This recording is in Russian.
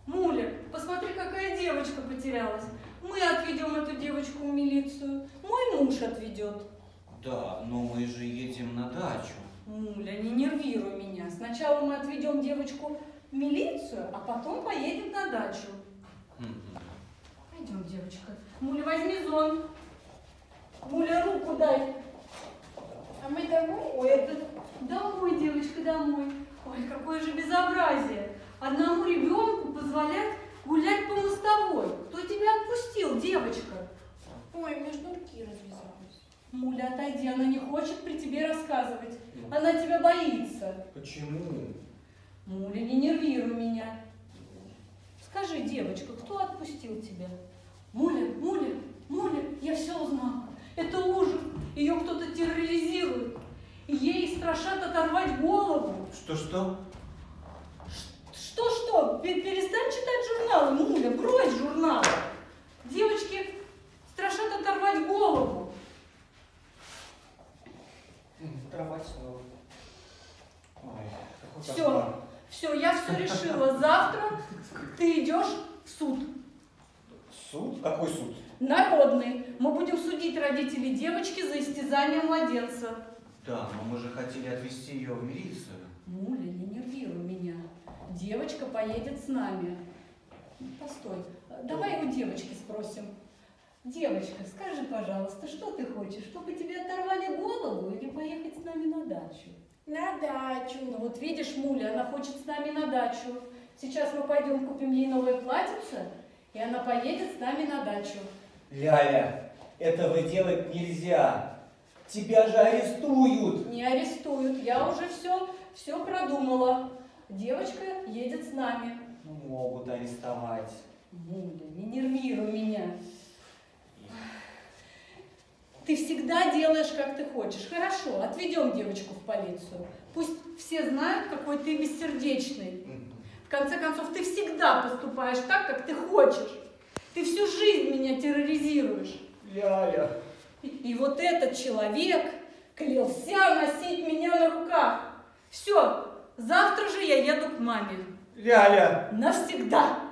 Муля, посмотри, какая девочка потерялась. Мы отведем эту девочку в милицию. Мой муж отведет. Да, но мы же едем на дачу. Муля, не нервируй меня. Сначала мы отведем девочку в милицию, а потом поедем на дачу. Пойдем, девочка. Муля, возьми зонт. Муля, руку дай. А мы домой? Ой, это домой, девочка, домой. Ой, какое же безобразие. Одному ребенку позволять гулять по мостовой. Кто тебя отпустил, девочка? Ой, мне ж руки развязались. Муля, отойди, она не хочет при тебе рассказывать. Она тебя боится. Почему? Муля, не нервируй меня. Скажи, девочка, кто отпустил тебя? Муля, Муля, Муля, я все узнала. Это ужас. Ее кто-то терроризирует. И ей страшат оторвать голову. Что? Что? Перестань читать журналы, Муля, брось журналы. Девочки страшат оторвать голову. Оторвать снова. Все, я все решила. Завтра ты идешь в суд. Суд? Какой суд? Народный. Мы будем судить родителей девочки за истязание младенца. Да, но мы же хотели отвезти ее в милицию. Муля, не нервируй меня. Девочка поедет с нами. Постой, давай у девочки спросим. Девочка, скажи, пожалуйста, что ты хочешь? Чтобы тебе оторвали голову или поехать с нами на дачу? На дачу. Ну вот видишь, Муля, она хочет с нами на дачу. Сейчас мы пойдем купим ей новое платьице, и она поедет с нами на дачу. Ляля, этого делать нельзя. Тебя же арестуют. Не арестуют, я уже все продумала. Девочка едет с нами. Могут арестовать. Муля, не нервируй меня. Ты всегда делаешь, как ты хочешь. Хорошо, отведем девочку в полицию. Пусть все знают, какой ты бессердечный. В конце концов, ты всегда поступаешь так, как ты хочешь. Ты всю жизнь меня терроризируешь. Ляля. И вот этот человек клялся носить меня на руках. Все, завтра же я еду к маме. Ляля. Навсегда.